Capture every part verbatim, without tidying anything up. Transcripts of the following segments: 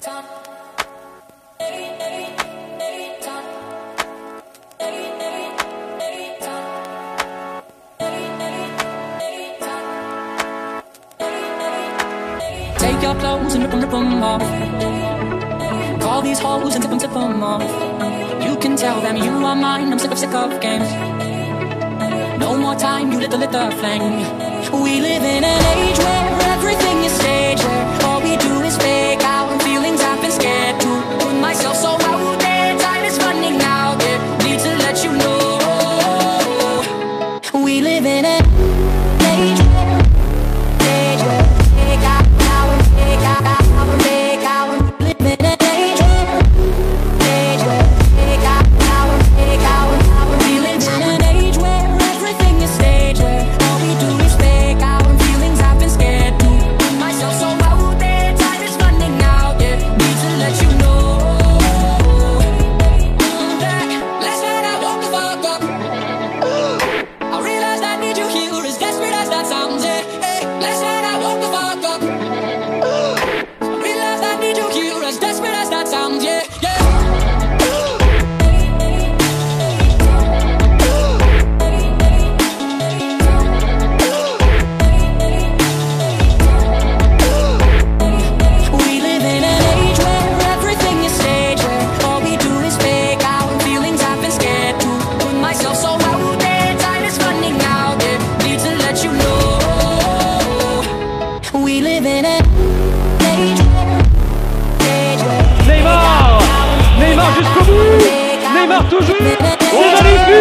Take your clothes and rip them, rip them off. Call these hoes and tip them, tip them off. You can tell them you are mine, I'm sick of, sick of games. No more time, you lit the, lit the flame. We live in an age where everything is staged, where all we do is fake out, and feelings I've been scared to put myself so out there. Time is running out, yeah, need to let you know. We live in an age where, age where fake out, now and fake out, now and fake out. Live in an age where, age where fake out, now and fake out, now and we live in an age where everything is staged, where all we do is fake out, and feelings I've been scared to put myself so out there. Time is running out, yeah, need to let you know. That last night I woke the fuck up. I realized I need you here, as desperate as that sounds, yeah. Hey, last night I woke the fuck up. I realized I need you here, as desperate as that sounds, yeah, yeah. We live in an age where everything is staged, where all we do is fake out, and feelings I've been scared to put myself so out there. Time is running out, yeah, need to let you know. We live in an age where, age where Neymar, Neymar jusqu'au bout, Neymar toujours, oh magnifique,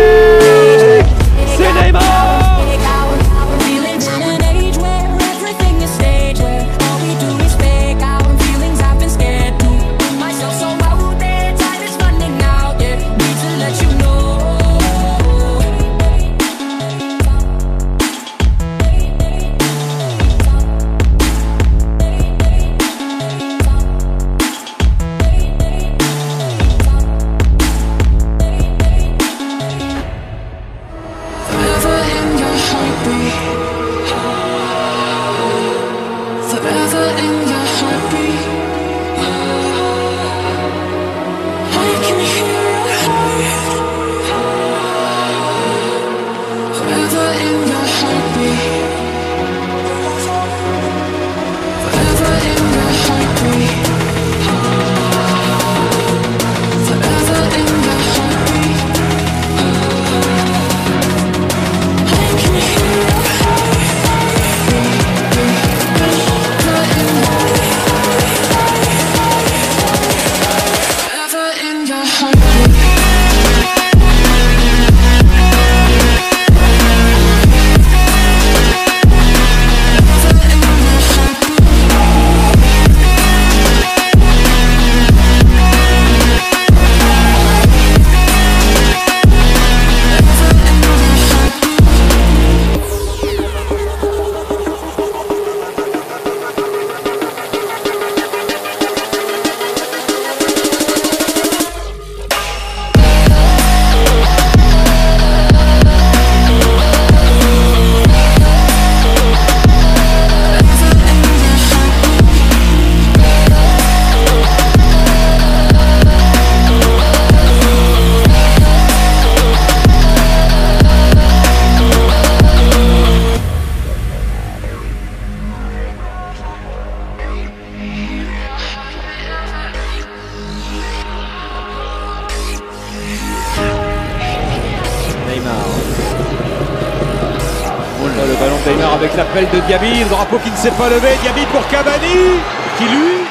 c'est Neymar. we live in an age where everything is staged, where all we do is fake out, and feelings I've been scared to put myself so out there. Time is running out, yeah, need to let you know. Forever in your heartbeat. Forever in your heartbeat. I can hear your heart. Forever in your heartbeat. Forever in your heartbeat. Forever in your heartbeat. I can hear your heart. Forever in your heartbeat. Neymar. Oh là, le ballon de Neymar avec l'appel de Diaby, le drapeau qui ne s'est pas levé, Diaby pour Cavani, qui lui...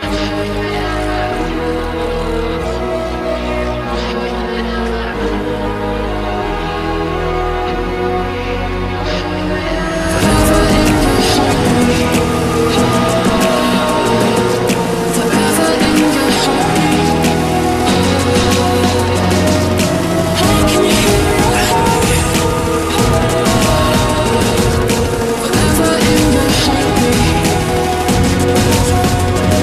Forever in your heartbeat. I can hear your heart. Forever in your heartbeat.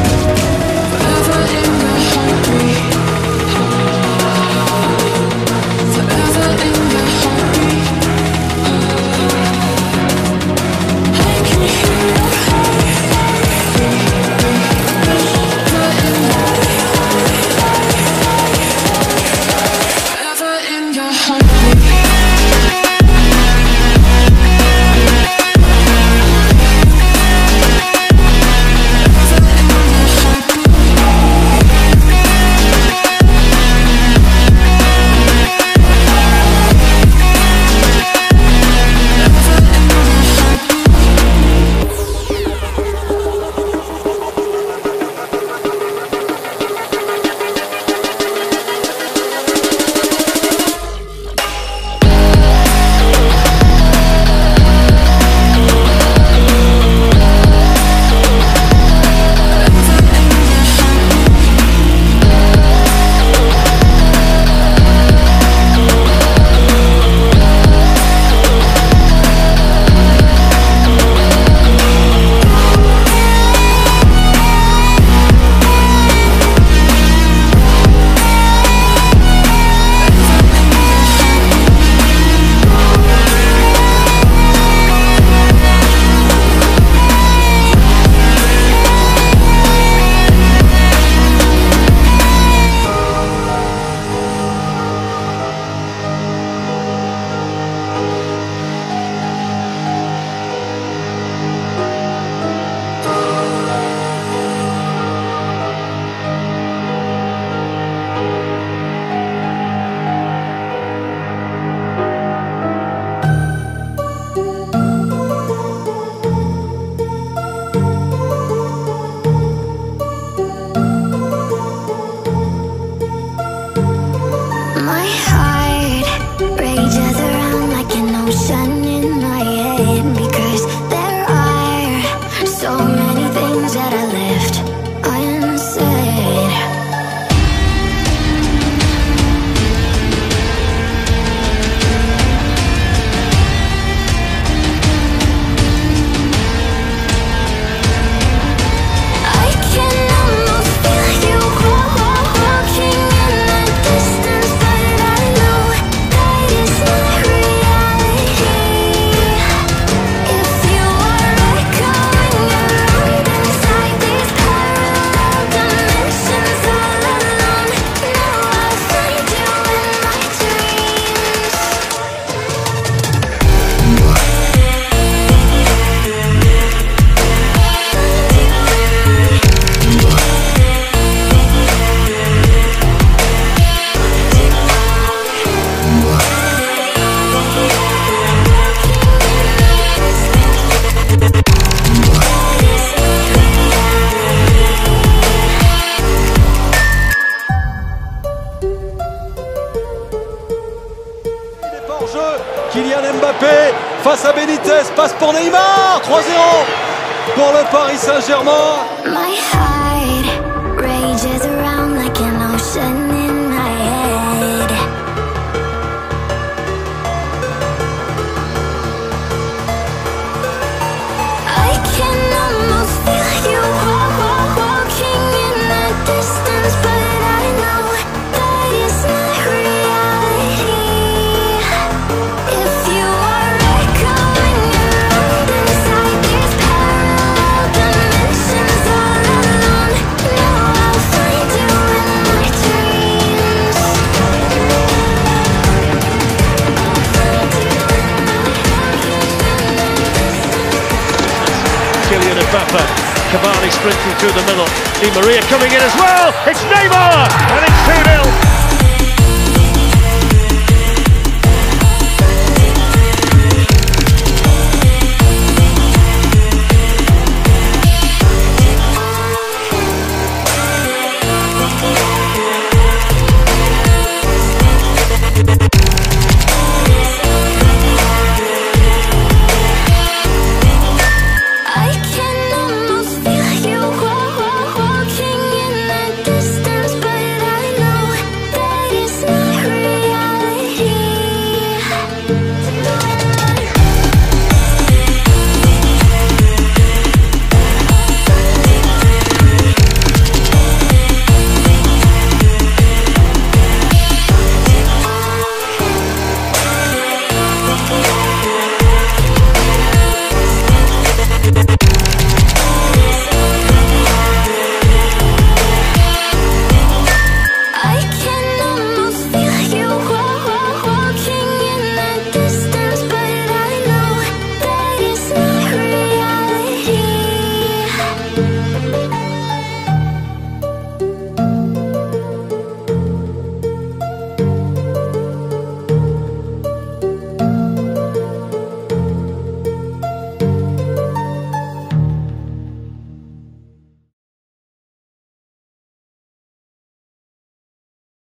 Hors-jeu, Kylian Mbappé face à Benitez, passe pour Neymar, trois zéro pour le Paris Saint-Germain. My heart rages around like an ocean in my head. I can almost feel you walking in the distance, but I know that it's not reality. If you are echoing around inside these parallel dimensions all alone, know I'll find you in my dreams. Kylian Mbappé, Cavani sprinting through the middle. Di Maria coming in as well. It's Neymar, and it's two nil.